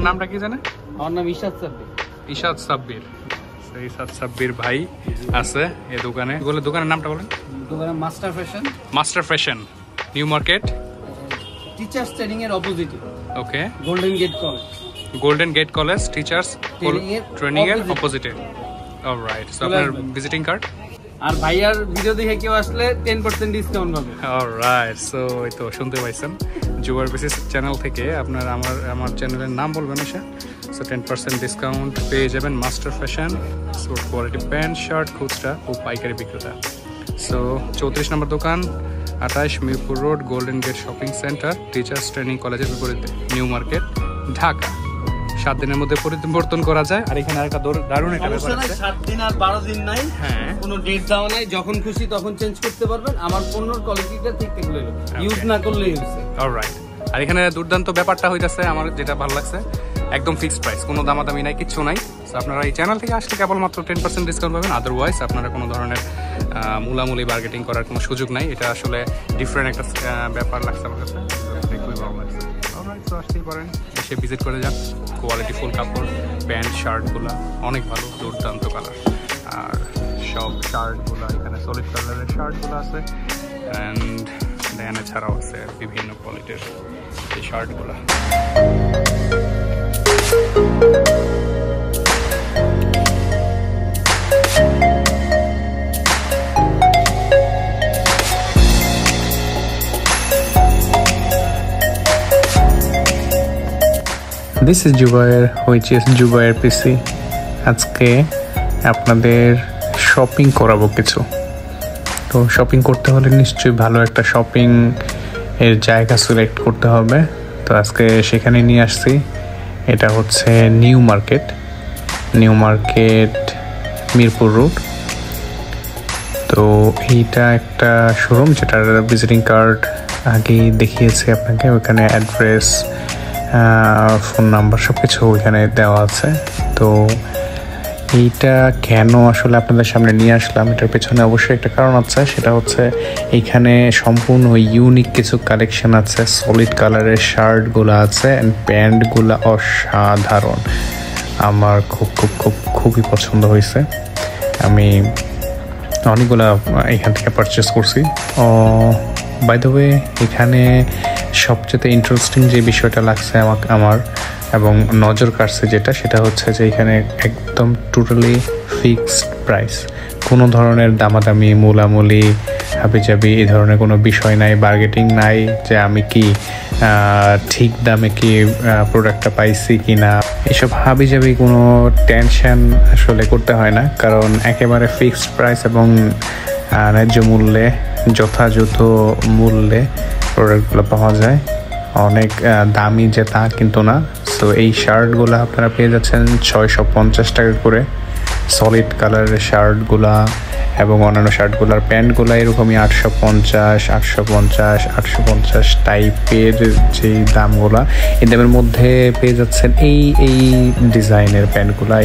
নামটা কি জানেন? আমার নাম ইশাদ সাব্বির। ইশাদ সাব্বির। ইশাদ সাব্বির ভাই আছে এই দোকানে। দোকানের নামটা বলেন। দোকানের master fashion. Master fashion, new market, teachers training এর অপোজিটে। Okay. Golden gate college. Golden gate college teachers training এর অপোজিটে। অলরাইট। সো আপনার ভিজিটিং কার্ড আর ভাইয়ার ভিডিও দেখে কেউ আসলে 10% ডিসকাউন্ট পাবে। অলরাইট। সো এই তো শুনতে পাইছেন, জুবায়ের পিসি চ্যানেল থেকে আপনার আমার চ্যানেলের নাম বলবেন এসে। সো 10% ডিসকাউন্ট পেয়ে যাবেন। Master fashion, sport quality pant shirt খুচরা ও পাইকারি বিক্রেতা। সো 34 নম্বর দোকান, 28 Mirpur road, golden gate shopping centre, teachers training কলেজের বিপরীতে, নিউ মার্কেট, ঢাকা। 7 দিনের মধ্যে পরিবর্তন করা যায়। আর এখানে আরেকটা দারুণ একটা ব্যাপার আছে, 7 দিন আর 12 দিন নাই। হ্যাঁ, কোনো ডেট দেওয়া নাই, যখন খুশি তখন চেঞ্জ করতে পারবেন। আমার পণ্যর কোয়ালিটিটা ঠিক থাকলে ইউজ না করলে হইছে। অলরাইট। আর এখানে দুর্দান্ত ব্যাপারটা হইতাছে, আমার যেটা ভালো লাগছে, একদম ফিক্সড প্রাইস, কোনো দামাদামি নাই, কিচ্ছু নাই। সো আপনারা এই চ্যানেল থেকে আসলে কেবলমাত্র 10% ডিসকাউন্ট পাবেন। আদারওয়াইজ আপনারা কোনো ধরনের মূলামূলি বার্গেটিং করার কোনো সুযোগ নাই। এটা আসলে ডিফারেন্ট একটা ব্যাপার লাগছে আমার কাছে, খুবই ভালো লাগছে। অলরাইট। সো আসতেই পারেন, এসে ভিজিট করে যান। কোয়ালিটি ফুল কাপড়, প্যান্ট শার্টগুলো অনেক ভালো, দুর্দান্ত কালার। আর সব শার্টগুলো এখানে সলিড কালারের শার্টগুলো আছে, অ্যান্ড দেন এছাড়াও আছে বিভিন্ন কোয়ালিটির এই শার্টগুলো। This is Zubayer, which is Zubayer Pc. আজকে আপনাদের শপিং করাবো কিছু। তো শপিং করতে হলে নিশ্চয়ই ভালো একটা শপিং এর জায়গা সিলেক্ট করতে হবে। তো আজকে সেখানে নিয়ে আসছি। এটা হচ্ছে নিউ মার্কেট মিরপুর রোড। তো এইটা একটা শোরুম যেটার ভিজিটিং কার্ড আগে দেখিয়েছি আপনাকে। ওখানে অ্যাড্রেস, ফোন নাম্বার সব কিছু ওইখানে দেওয়া আছে। তো এইটা কেন আসলে আপনাদের সামনে নিয়ে আসলাম, এটার পেছনে অবশ্যই একটা কারণ আছে। সেটা হচ্ছে এইখানে সম্পূর্ণ ইউনিক কিছু কালেকশন আছে। সলিড কালারের শার্টগুলো আছে, অ্যান্ড প্যান্টগুলো অসাধারণ। আমার খুবই পছন্দ হয়েছে। আমি অনেকগুলো এখান থেকে পারচেস করছি। বাই দ্য ওয়ে, এখানে সবচেয়ে ইন্টারেস্টিং যে বিষয়টা লাগছে আমার এবং নজর কাটছে সেটা হচ্ছে যে এখানে একদম টোটালি ফিক্সড প্রাইস। কোনো ধরনের দামাদামি, মূলামূলি, হাবিজাবি এই ধরনের কোনো বিষয় নাই, বার্গেটিং নাই যে আমি কি ঠিক দামে কি প্রোডাক্টটা পাইছি কি না, এসব হাবিজাবি কোনো টেনশন আসলে করতে হয় না। কারণ একেবারে ফিক্সড প্রাইস এবং ন্যায্য মূল্যে, যথাযথ মূল্যে প্রোডাক্টগুলো পাওয়া যায়। অনেক দামি যে তা কিন্তু না। সো এই শার্টগুলো আপনারা পেয়ে যাচ্ছেন 650 টাকা করে, সলিড কালারের শার্টগুলা, এবং অন্যান্য শার্টগুলার প্যান্টগুলো এরকমই 850 টাইপের যে দামগুলা। এই দামের মধ্যে পেয়ে যাচ্ছেন এই ডিজাইনের প্যান্টগুলা,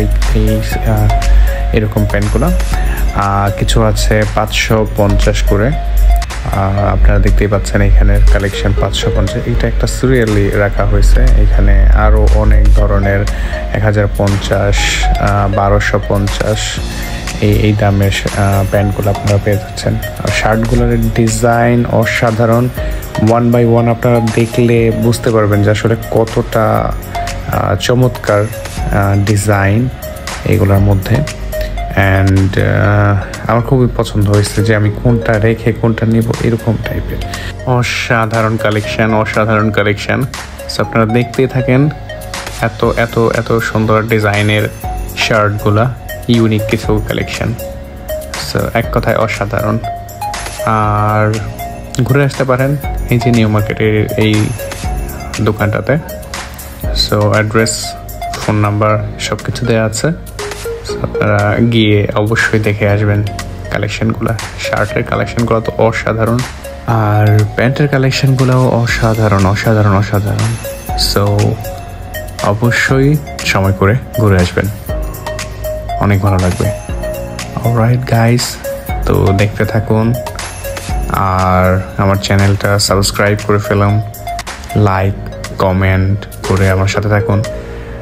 এরকম প্যান্টগুলা। কিছু আছে 550 করে। আপনারা দেখতেই পাচ্ছেন এখানের কালেকশন 550। এটা একটা সিরিয়ালি রাখা হয়েছে। এখানে আরও অনেক ধরনের 1050, 1250 এই দামের প্যান্টগুলো আপনারা পেয়ে যাচ্ছেন। আর শার্টগুলোর ডিজাইন অসাধারণ। 1 বাই 1 আপনারা দেখলে বুঝতে পারবেন যে আসলে কতটা চমৎকার ডিজাইন এগুলোর মধ্যে। অ্যান্ড আমার খুবই পছন্দ হয়েছে যে আমি কোনটা রেখে কোনটা নিব, এরকম টাইপের অসাধারণ কালেকশন। সো আপনারা দেখতেই থাকেন এত এত এত সুন্দর ডিজাইনের শার্টগুলা, ইউনিক কিছু কালেকশন। সো এক কথায় অসাধারণ। আর ঘুরে আসতে পারেন এই যে নিউ মার্কেটের এই দোকানটাতে। সো অ্যাড্রেস, ফোন নাম্বার সব কিছু দেওয়া আছে। আপনারা গিয়ে অবশ্যই দেখে আসবেন কালেকশনগুলো। শার্টের কালেকশনগুলো তো অসাধারণ, আর প্যান্টের কালেকশনগুলোও অসাধারণ। সো অবশ্যই সময় করে ঘুরে আসবেন, অনেক ভালো লাগবে। অলরাইট গাইস, তো দেখতে থাকুন আর আমার চ্যানেলটা সাবস্ক্রাইব করে ফেলুন, লাইক কমেন্ট করে আমার সাথে থাকুন।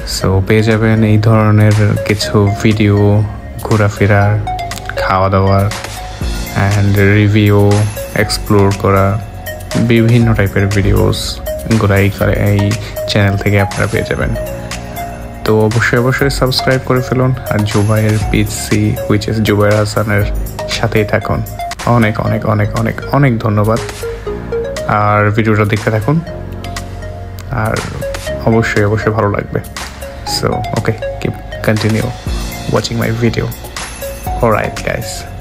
সো পেয়ে যাবেন এই ধরনের কিছু ভিডিও, ঘোরাফেরার, খাওয়া দাওয়ার অ্যান্ড রিভিউ, এক্সপ্লোর করা বিভিন্ন টাইপের ভিডিওসগুলো এই চ্যানেল থেকে আপনারা পেয়ে যাবেন। তো অবশ্যই সাবস্ক্রাইব করে ফেলুন আর Zubair PC which is Zubair হাসানের সাথেই থাকুন। অনেক অনেক অনেক অনেক অনেক ধন্যবাদ। আর ভিডিওটা দেখতে থাকুন আর অবশ্যই ভালো লাগবে। So okay, keep continue watching my video. Alright guys.